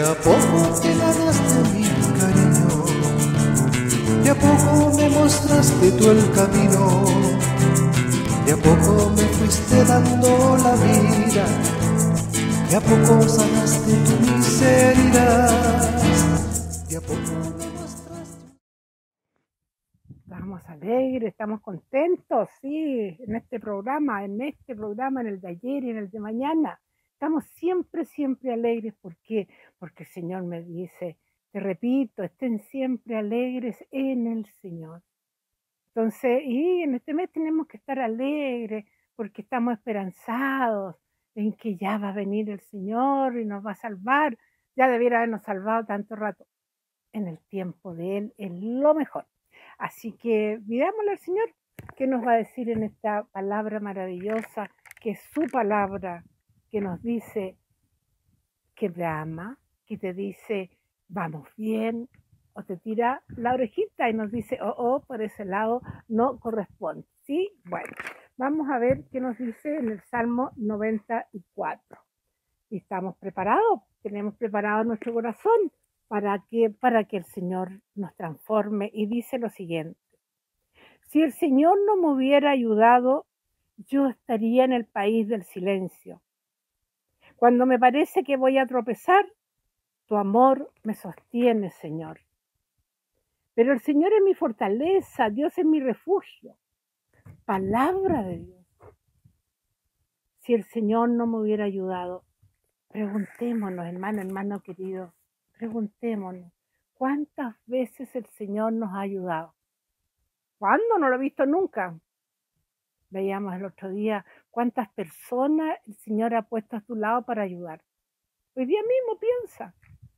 a poco te ganaste mi cariño, de a poco me mostraste tú el camino, de a poco me fuiste dando la vida, de a poco sanaste tu miseria, de a poco me mostraste. Estamos alegres, estamos contentos, sí, en este programa, en el de ayer y en el de mañana. Estamos siempre, siempre alegres. ¿Por qué? Porque el Señor me dice, te repito, estén siempre alegres en el Señor. Entonces, y en este mes tenemos que estar alegres porque estamos esperanzados en que ya va a venir el Señor y nos va a salvar. Ya debiera habernos salvado tanto rato. En el tiempo de Él es lo mejor. Así que pidámosle al Señor qué nos va a decir en esta palabra maravillosa, que es su palabra, que nos dice que te ama, que te dice vamos bien, o te tira la orejita y nos dice por ese lado no corresponde. ¿Sí? Bueno, vamos a ver qué nos dice en el Salmo 94. Y estamos preparados, tenemos preparado nuestro corazón para que el Señor nos transforme. Y dice lo siguiente: si el Señor no me hubiera ayudado, yo estaría en el país del silencio. Cuando me parece que voy a tropezar, tu amor me sostiene, Señor. Pero el Señor es mi fortaleza, Dios es mi refugio. Palabra de Dios. Si el Señor no me hubiera ayudado, preguntémonos, hermano querido, preguntémonos, ¿cuántas veces el Señor nos ha ayudado? ¿Cuándo? No lo he visto nunca. Veíamos el otro día cuántas personas el Señor ha puesto a tu lado para ayudar. Hoy día mismo piensa,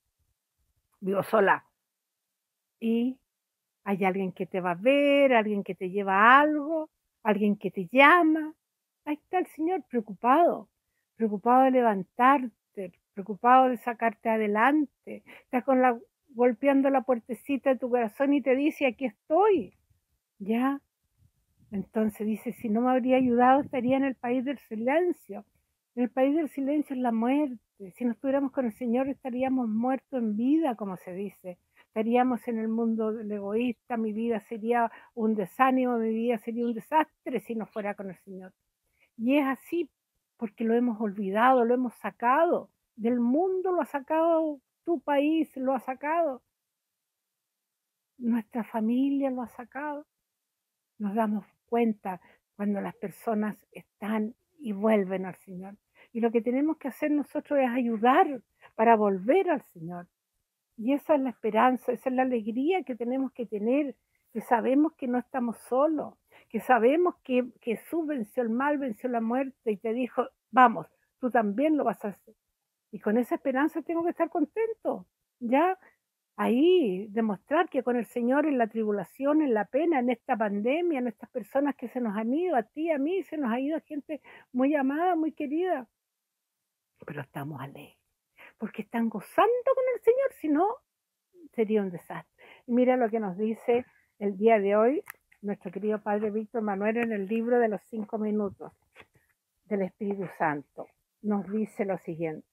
vivo sola, y hay alguien que te va a ver, alguien que te lleva algo, alguien que te llama. Ahí está el Señor preocupado de levantarte, preocupado de sacarte adelante. Está golpeando la puertecita de tu corazón y te dice, aquí estoy. ¿Ya? Entonces dice, si no me habría ayudado, estaría en el país del silencio. En el país del silencio es la muerte. Si no estuviéramos con el Señor, estaríamos muertos en vida, como se dice. Estaríamos en el mundo del egoísta, mi vida sería un desánimo, mi vida sería un desastre si no fuera con el Señor. Y es así porque lo hemos olvidado, lo hemos sacado. Del mundo lo ha sacado tu país, lo ha sacado. Nuestra familia lo ha sacado. Nos damos cuenta cuando las personas están y vuelven al Señor. Y lo que tenemos que hacer nosotros es ayudar para volver al Señor. Y esa es la esperanza, esa es la alegría que tenemos que tener, que sabemos que no estamos solos, que sabemos que Jesús venció el mal, venció la muerte y te dijo, vamos, tú también lo vas a hacer. Y con esa esperanza tengo que estar contento, ¿ya? Ahí demostrar que con el Señor en la tribulación, en la pena, en esta pandemia, en estas personas que se nos han ido, a ti, a mí, se nos ha ido gente muy amada, muy querida, pero estamos alegres, porque están gozando con el Señor, si no, sería un desastre. Y mira lo que nos dice el día de hoy nuestro querido Padre Víctor Manuel en el libro de los 5 minutos del Espíritu Santo. Nos dice lo siguiente: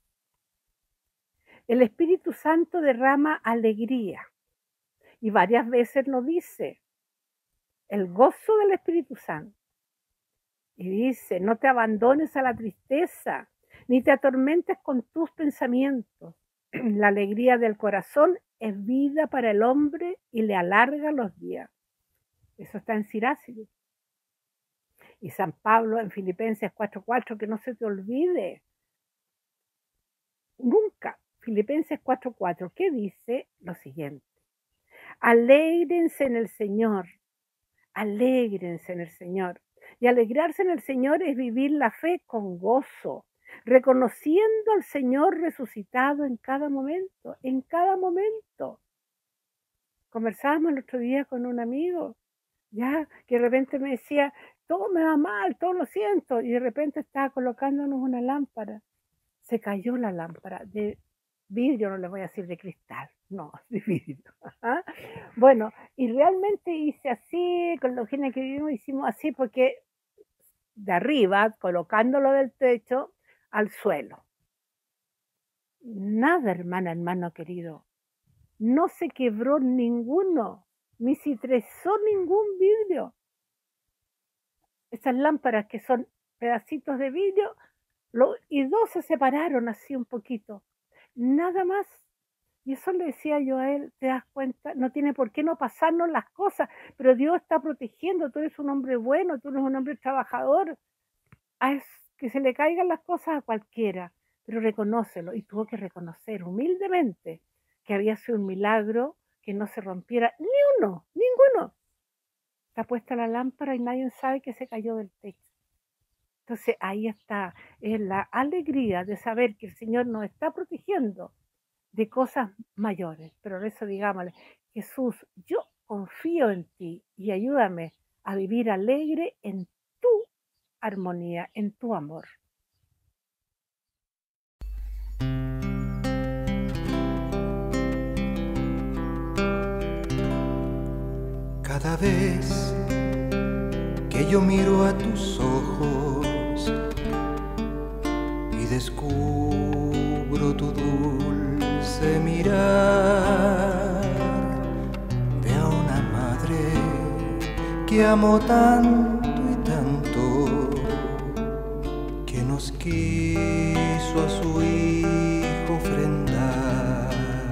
el Espíritu Santo derrama alegría, y varias veces lo dice, el gozo del Espíritu Santo. Y dice, no te abandones a la tristeza, ni te atormentes con tus pensamientos. La alegría del corazón es vida para el hombre y le alarga los días. Eso está en Siracide. Y San Pablo en Filipenses 4:4, que no se te olvide. Nunca. Filipenses 4:4, que dice lo siguiente: alégrense en el Señor. Alégrense en el Señor. Y alegrarse en el Señor es vivir la fe con gozo, reconociendo al Señor resucitado en cada momento, en cada momento. Conversábamos el otro día con un amigo, ya, que de repente me decía, todo me va mal, todo lo siento, y de repente estaba colocándonos una lámpara. Se cayó la lámpara de vidrio, no le voy a decir de cristal, no, de vidrio. ¿Ah? Bueno, y realmente hice así, con los genes que vivimos, hicimos así porque de arriba, colocándolo del techo al suelo. Nada, hermana, hermano querido. No se quebró ninguno, ni se trezó ningún vidrio. Esas lámparas que son pedacitos de vidrio, y dos se separaron así un poquito. Nada más. Y eso le decía yo a él, ¿te das cuenta? No tiene por qué no pasarnos las cosas, pero Dios está protegiendo, tú eres un hombre bueno, tú eres un hombre trabajador. Que se le caigan las cosas a cualquiera, pero reconócelo. Y tuvo que reconocer humildemente que había sido un milagro que no se rompiera ni uno, ninguno. Está puesta la lámpara y nadie sabe que se cayó del techo. Entonces ahí está, es la alegría de saber que el Señor nos está protegiendo de cosas mayores. Pero eso digámosle, Jesús, yo confío en ti y ayúdame a vivir alegre en tu armonía, en tu amor. Cada vez que yo miro a tus ojos y descubro tu dulce mirar, veo a una madre que amo tanto y tanto, que nos quiso a su hijo ofrendar.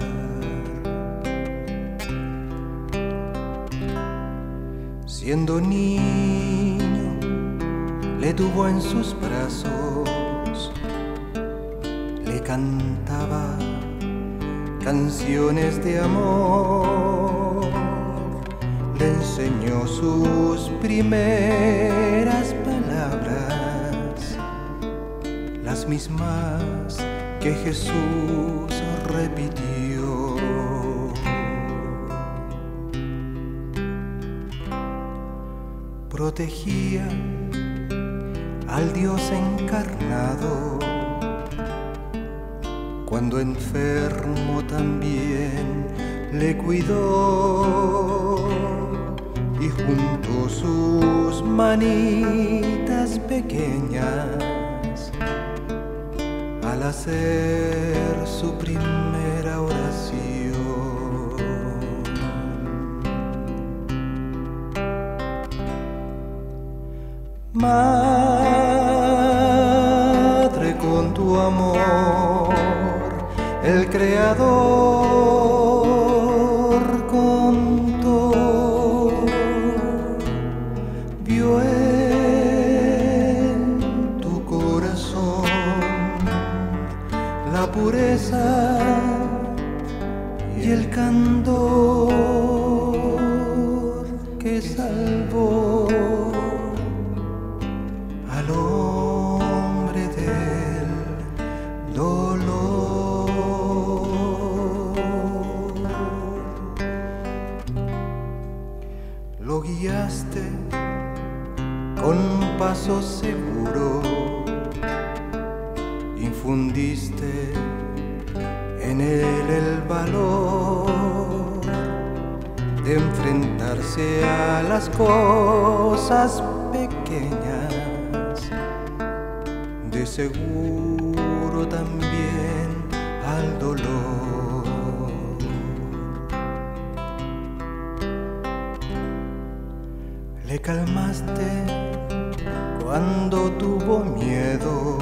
Siendo niño, le tuvo en sus brazos, le cantaba canciones de amor, le enseñó sus primeras palabras, las mismas que Jesús repitió. Protegía al Dios encarnado, cuando enfermo también le cuidó, y junto sus manitas pequeñas, al hacer su primera oración, Madre, con tu amor, el Creador contó, vio en tu corazón la pureza y el candor que salvó al hombre del dolor. Lo guiaste con paso seguro, infundiste en él el valor de enfrentarse a las cosas pequeñas, de seguro también al dolor. Le calmaste cuando tuvo miedo,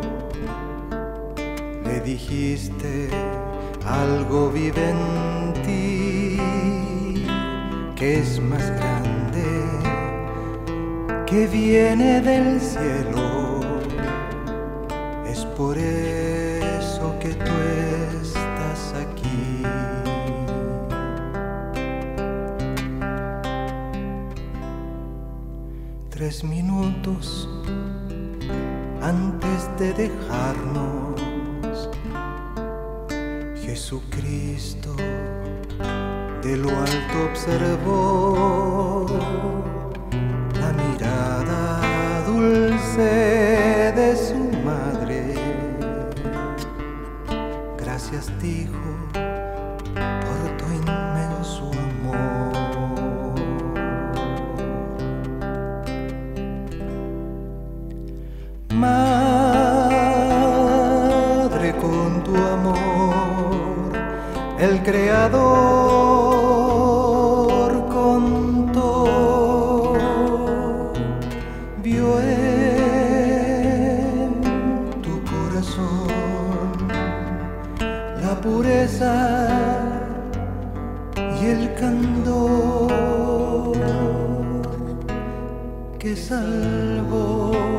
le dijiste algo vive en ti que es más grande, que viene del cielo. Es por eso que tú estás aquí. 3 minutos antes de dejarnos, Jesucristo de lo alto observó la mirada dulce de su madre. Gracias, dijo, por tu inmenso amor. Madre, con tu amor, El Creador contó, vio en tu corazón la pureza y el candor que salvó